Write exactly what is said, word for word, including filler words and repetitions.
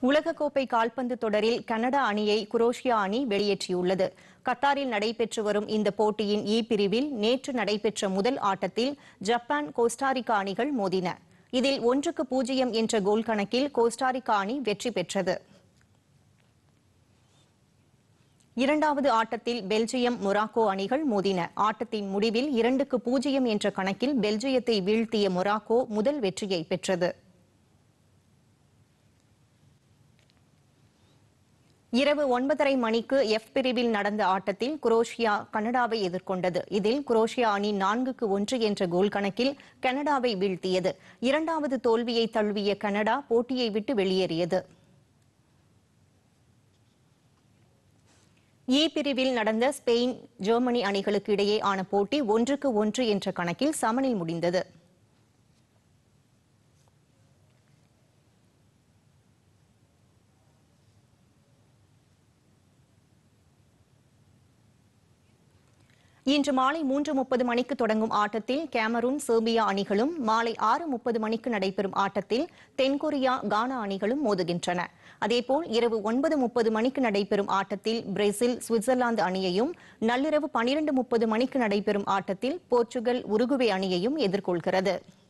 உலகக்கோப்பை கால்பந்து தொடரில் கனடா அணியை குரோஷியா அணி வெளியேற்றியுள்ளது. கத்தாரில் நடைபெற்று வரும் இந்த போட்டியின் இ பிரிவில் நேற்று நடைபெற்ற முதல் ஆட்டத்தில் ஜப்பான், கோஸ்டாரிக்கா அணிகள் மோதின. இதில் ஒன்றுக்கு பூஜ்ஜியம் என்ற கோல் கணக்கில் கோஸ்டாரிக்கா அணி வெற்றி பெற்றது. இரண்டாவது ஆட்டத்தில் பெல்ஜியம், மொராக்கோ அணிகள் மோதின. ஆட்டத்தின் முடிவில் இரண்டுக்கு பூஜ்ஜியம் என்ற கணக்கில் பெல்ஜியத்தை வீழ்த்திய மொராக்கோ முதல் வெற்றியை பெற்றது. இரவு ஒன்பதரை மணிக்கு எஃப் பிரிவில் நடந்த ஆட்டத்தில் குரோஷியா கனடாவை எதிர்கொண்டது. இதில் குரோஷியா அணி நான்குக்கு ஒன்று என்ற கோல் கணக்கில் கனடாவை வீழ்த்தியது. இரண்டாவது தோல்வியை தழுவிய கனடா போட்டியை விட்டு வெளியேறியது. இ பிரிவில் நடந்த ஸ்பெயின், ஜெர்மனி அணிகளுக்கு இடையே ஆன போட்டி ஒன்றுக்கு ஒன்று என்ற கணக்கில் சமனில் முடிந்தது. இன்று மாலை மூன்று முப்பது மணிக்கு தொடங்கும் ஆட்டத்தில் கேமரூன், செர்பியா அணிகளும், மாலை ஆறு முப்பது மணிக்கு நடைபெறும் ஆட்டத்தில் தென்கொரியா, கானா அணிகளும் மோதுகின்றன. அதேபோல் இரவு ஒன்பது முப்பது மணிக்கு நடைபெறும் ஆட்டத்தில் பிரேசில், சுவிட்சர்லாந்து அணியையும், நள்ளிரவு பனிரண்டு முப்பது மணிக்கு நடைபெறும் ஆட்டத்தில் போர்ச்சுகல், உருகுவே அணியையும் எதிர்கொள்கிறது.